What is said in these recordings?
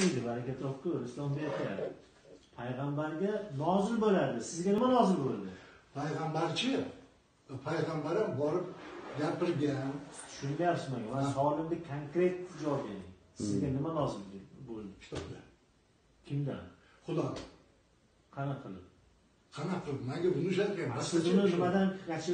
deydi Barakatovku Islombekka. Payg'ambarga nozil bo'lardi. Sizga nima nozil bo'ldi? Payg'ambarim borib gapirgan. Tushunyapsiz menga? Men savolimga konkret javob bering. Sizga nima nozil bo'ldi? Kitobda. Kimdan? Xudo. Qanaqa qilib? Qanaqa qilib? Menga buni aytgan. Siz uni nimadan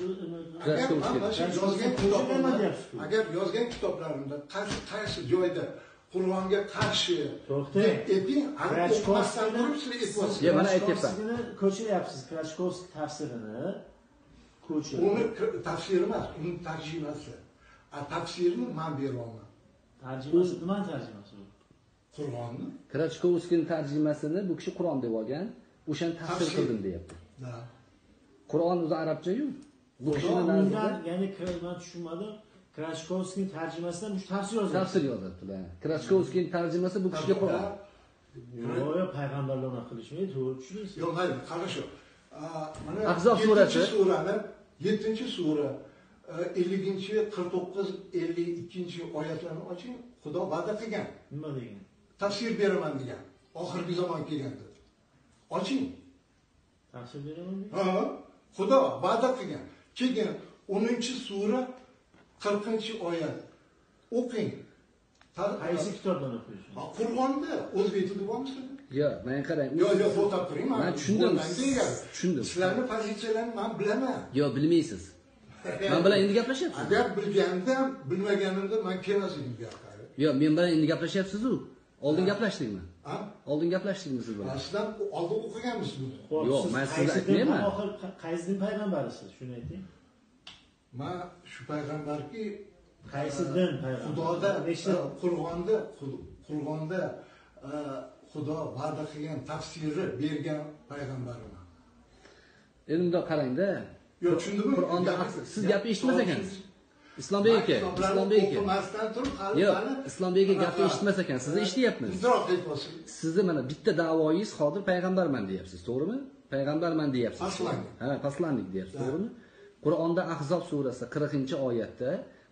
agar yozgan kitoblarimda qaysi joyda Qur'onga qarshi deb o'qimasdan turib sizlar aytyapsiz. Mana aytyapman. Ko'chiryapsiz Krachkovskiy tafsirini. Uni tafsiri emas, uni tarjimasi. Tafsirni men beraman. Tarjimasi nima tarjimasi? Qur'onni. Krachkovskiyning tarjimasini bu kishi Qur'on deb olgan, o'shani tafsir qildim deyapti. Qur'on o'zi arabcha-yu. Bu kishining nazarida, ya'ni men tushunmadim. Krachkovskiyning tarjimasida bu tafsir yoziladi. Tafsir yoziladi. Krachkovskiyning tarjimasi bu kishiga Qur'on. Yo'q, payg'ambarlar unaqa qilishmaydi, to'g'ri tushundingiz? Yo'q, hayır, qarashib. Mana Ahzob surasi 7-sura 50-49-52 oyatlarni oching. Xudo va'da qilgan. Nima degan? Tafsir beraman degan. Oxirgi zamon kelganda. Oching. Tafsir beraman degan? Ha, Xudo va'da qilgan. Keyin 10-sura 40-oyat. O'qing. Qaysi kitobdan o'qiysiz? Qur'onda o'zbek tilida bormi? Yo'q, men qarang. Yo'q, to'xtab turing. Men tushundim. Tushundim. Sizlarning pozitsiyalaringizni men bilaman. Yo'q, bilmaysiz. Men bilan endi gaplashyapsiz. Agar bilgandim, bilmaganimda men kelmasligim kerak. Yo'q, men bilan endi gaplashyapsiz-ku. Oldin gaplashdikmi? Ha? Oldin gaplashdikmi siz bilan? Sizdan oldin o'qiganmisiz buni? Yo'q, men sizga aytmayman. Qaysi din payg'ambarisiz? Shuni ayting. Men shu payg'ambarki qaysi din payg'ambar? Xudoda Qur'onda Xudo va'da qilgan tafsiri bergan payg'ambariman. Endi bundoq qarang-da. Yo'q, tushundimmi? Qur'onda siz gapni eshitmas ekansiz. Islombek aka. Yo'q, Islombek aka gapni eshitmas ekan. Sizni eshityapmiz. Sizni mana bitta da'voyingiz hozir payg'ambarman deyapsiz, to'g'rimi? Payg'ambarman deyapsiz. Ha, paslandik deyapsiz, to'g'rimi? Qur'onda Ahzob surasi 40-oyatda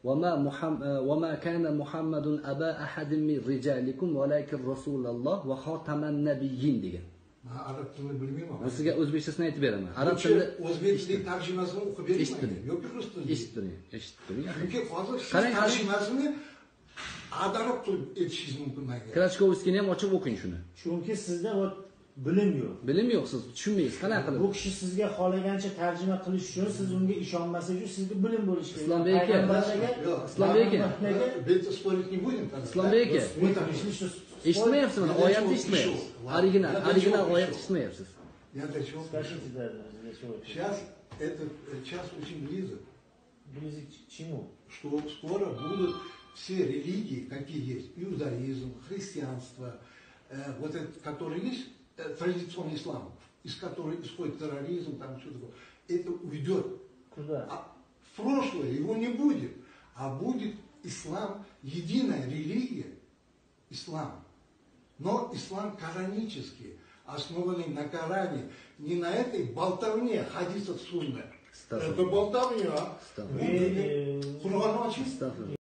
وما كان محمد أبا أحد من رجالكم ولكن رسول الله وخاتم النبيين degan. Men arab tilini bilmayman. Men sizga o'zbekchasini aytib beraman. Arab tilida o'zbek tili tarjimasini o'qib bermayman. Yo'q, rus tilida. Eshitdim. Chunki hozir siz tarjimasini adarab qilib aytishingiz mumkin menga. Krachkovskiyni ham ochib o'qing shuni. Chunki sizda bilim yo'q. Bilim yo'q, siz tushunmaysiz. Qanaqa qilib? Bu kishi sizga xohlagancha tarjima qilish uchun, siz unga ishonmasangiz uchun sizga bilim bo'lishi kerak. Islombek aka. Islombek aka. Bet спорить не будем. Islombek aka. Eshitmayapsiz mana, oyatni eshitmayapsiz. Original oyatni eshitmayapsiz. Я для чего? Скажите, да, Сейчас этот час очень близок. Близок к чему? Что скоро будут все религии, какие есть, иудаизм, христианство, вот это, который есть, традиционный ислам, из которого исходит терроризм, там все такое, это уйдет. Куда? А в прошлое его не будет, а будет ислам, единая религия, ислам. Но ислам коранический, основанный на Коране, не на этой болтовне хадисов сунны. Это болтовня. Кур'onni oching.